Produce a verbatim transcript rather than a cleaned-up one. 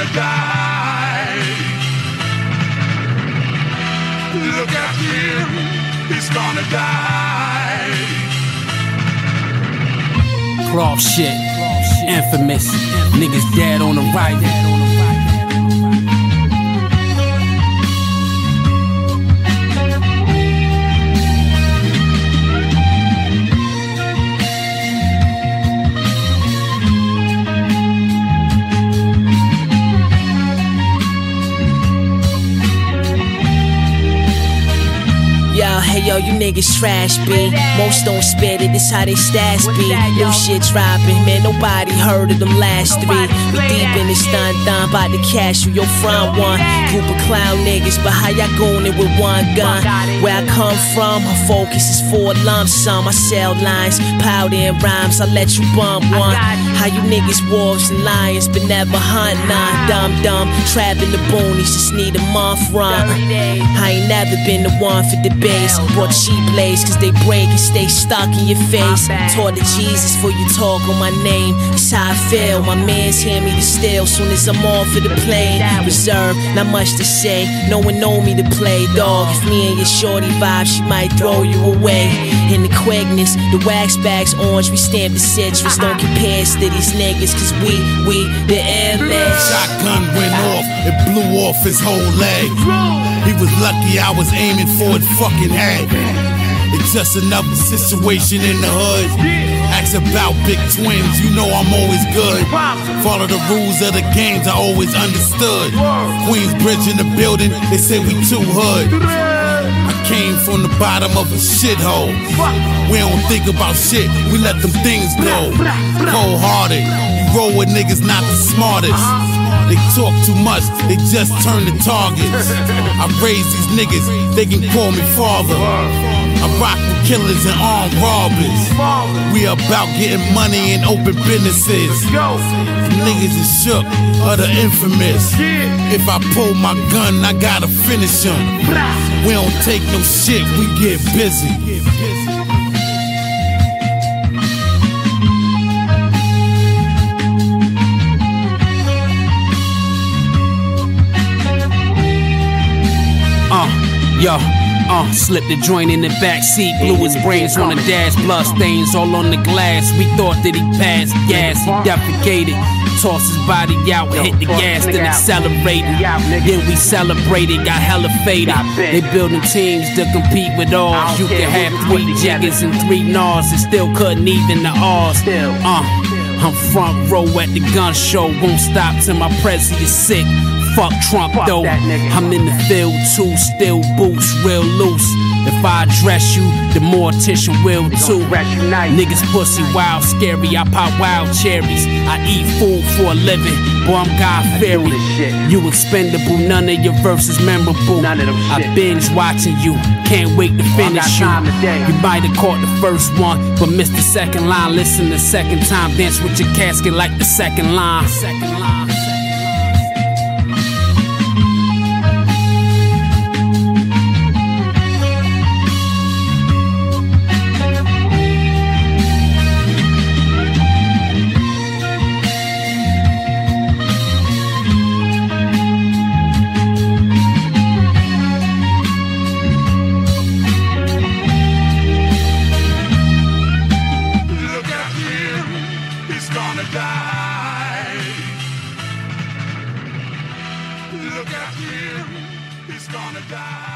die. Look at him, he's gonna die. Cloth shit, infamous. Niggas dead on the right. Yo, hey yo, you niggas trash, B. Most don't spit it, this how they stats be. New shit dropping, man, nobody heard of them last three. We deep in this dun dun, bout to cash you, your front one. Group of clown niggas, but how y'all goin' it with one gun? Where I come from, my focus is for a lump sum. I sell lines, powder and rhymes, I let you bump one. How you niggas wolves and lions, but never hunt none. Dumb dumb, trapping the boonies, just need a month run. I ain't never been the one for debate. Brought cheap lace, cause they break and stay stuck in your face. Taught to Jesus for you talk on my name. That's how I feel, my mans hear me to steal. Soon as I'm off of the plane. Reserved, not much to say. No one know me to play, dog. If me and your shorty vibe, she might throw you away. In the quickness, the wax bags orange, we stamp the citrus. Don't compare us to these niggas, cause we, we, the airbags. Shotgun went off, it blew off his whole leg. He was lucky I was aiming for his fucking head. It's just another situation in the hood. Ask about big twins, you know I'm always good. Follow the rules of the games, I always understood. Queensbridge in the building, they say we too hood. I came from the bottom of a shithole. We don't think about shit, we let them things go. Cold-hearted, you roll with niggas not the smartest. They talk too much, they just turn to targets. I raise these niggas, they can call me father. I rock with killers and armed robbers. We about getting money and open businesses. Niggas is shook, of the infamous. If I pull my gun, I gotta finish them. We don't take no shit, we get busy. Uh, yo, uh, slipped the joint in the back seat, blew his brains on the dash, blood stains all on the glass. We thought that he passed gas, he defecated, tossed his body out, hit the gas, then accelerated. Then we celebrated, got hella faded. They building teams to compete with ours. You could have three jiggers and three Nars and still couldn't even the R's. Uh, I'm front row at the gun show, won't stop till my prezi is sick. Fuck Trump though, I'm in the field too, still boots real loose. If I address you, the mortician will too. Niggas pussy wild, scary, I pop wild cherries. I eat food for a living, boy I'm God fearing. You expendable, none of your verses memorable. I binge watching you, can't wait to finish you. You might have caught the first one, but missed the second line. Listen the second time, dance with your casket like the second line. Look at him, he's gonna die.